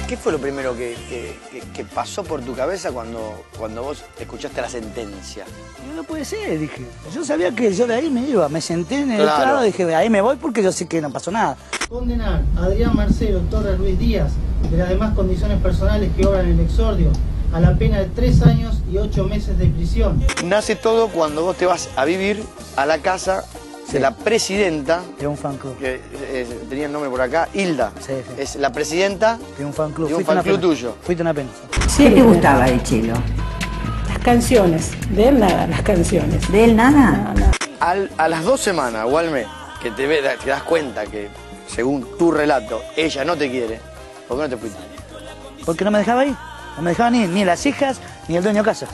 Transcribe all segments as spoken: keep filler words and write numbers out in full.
¿Qué fue lo primero que, que, que, que pasó por tu cabeza cuando, cuando vos escuchaste la sentencia? No, no puede ser, dije. Yo sabía que yo de ahí me iba. Me senté en el Claro. estrado y dije, de ahí me voy porque yo sé que no pasó nada. Condenar a Adrián Marcelo Torres Ruiz Díaz de las demás condiciones personales que obran en el exordio a la pena de tres años y ocho meses de prisión. Nace todo cuando vos te vas a vivir a la casa de Sí. la presidenta, De un fan club. que eh, tenía el nombre por acá, Hilda. Sí, sí. Es la presidenta De un fan club. de un Fuiste fan una club pena. tuyo. Fuiste una pena. ¿Qué te gustaba de Chelo? Las canciones. De él nada, las canciones. ¿De él nada? No, no. Al, a las dos semanas, Walme, que te, ve, te das cuenta que, según tu relato, ella no te quiere, ¿por qué no te fuiste? Porque no me dejaba ir. No me dejaban ir ni las hijas ni el dueño de casa.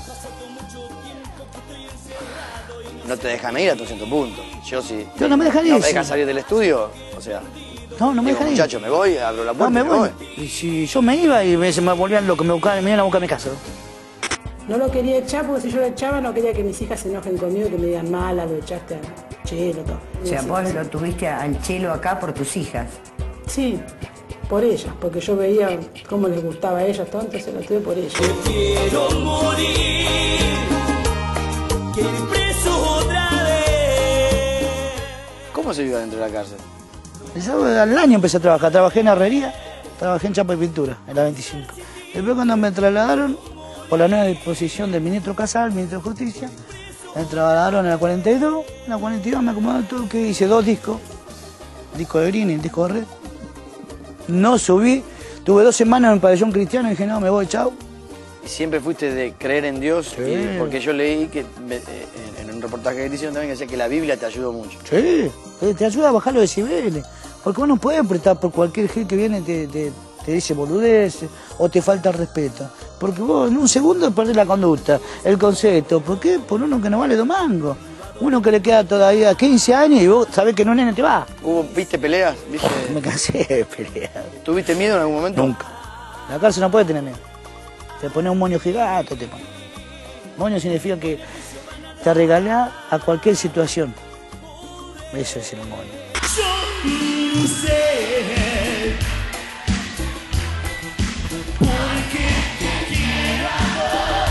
No te dejan ir a tu cierto punto. Yo sí. Yo no me dejan ir, No me sí. dejan salir del estudio, o sea... No, no me digo, dejan ir. muchacho, me voy, abro la No, puerta me y me voy. voy. Y si yo me iba y me, se me volvían locos, me buscaban, me iban a buscar a mi casa. No lo quería echar porque si yo lo echaba no quería que mis hijas se enojen conmigo, que me digan mala, lo echaste a Chelo, todo. O sea, Sí, vos sí. lo tuviste al Chelo acá por tus hijas. Sí, por ellas, porque yo veía cómo les gustaba a ellas, todo, entonces lo tuve por ellas. Quiero morir, quiero ir preso otra vez. ¿Cómo se vive dentro de la cárcel? Yo al año empecé a trabajar. Trabajé en herrería, trabajé en chapa y pintura, en la veinticinco. Después cuando me trasladaron, por la nueva disposición del ministro Casal, ministro de Justicia, me trasladaron en la cuarenta y dos. En la cuarenta y dos me acomodaron todo, que hice dos discos. Disco de Green y el disco de Red. No subí, tuve dos semanas en el pabellón cristiano y dije, no, me voy, chao. Y siempre fuiste de creer en Dios, Sí. y- porque yo leí que me- eh, en en un reportaje que te hicieron también que decía que la Biblia te ayudó mucho. Sí, te, te ayuda a bajar los decibeles. Porque vos no puedes prestar por cualquier gente que viene y te, te, te dice boludeces o te falta el respeto. Porque vos en un segundo perdés la conducta, el concepto. ¿Por qué? Por uno que no vale dos mangos. Uno que le queda todavía quince años y vos sabés que no nene te va. ¿Hubo, viste peleas? ¿Viste? Me cansé de pelear. ¿Tuviste miedo en algún momento? Nunca. La cárcel no puede tener miedo. Te pone un moño gigante, te pone. Moño significa que te regalás a cualquier situación. Eso es el moño. Yo no sé por qué te quiero amor,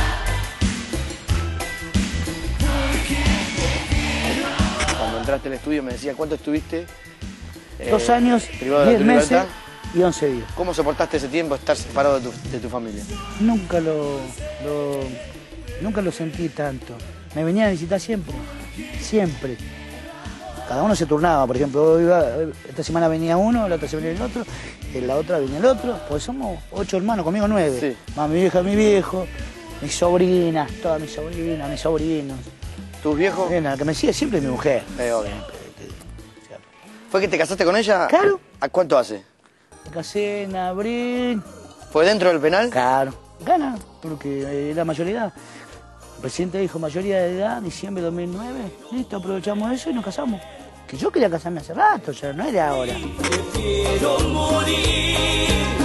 por qué te quiero. Cuando entraste al estudio me decía, ¿cuánto estuviste? eh, Dos años, privado de diez tu meses libertad? y once días. ¿Cómo soportaste ese tiempo estar separado de tu, de tu familia? Nunca lo, lo- nunca lo sentí tanto. Me venía a visitar siempre, siempre. Cada uno se turnaba, por ejemplo, iba- esta semana venía uno, la otra semana venía el otro, y la otra venía el otro, pues somos ocho hermanos, conmigo nueve. Sí. Más mi vieja, mi viejo, mis sobrinas, todas mis sobrinas, mis sobrinos. ¿Tus viejos? Bueno, la que me sigue siempre es mi mujer. Eh, obvio. ¿Fue que te casaste con ella? Claro. ¿A cuánto hace? Me casé en abril. ¿Fue dentro del penal? Claro, gana, porque eh, la mayoría, el presidente dijo mayoría de edad, diciembre de dos mil nueve, listo, aprovechamos eso y nos casamos. Que yo quería casarme hace rato, ya no es de ahora. Quiero morir.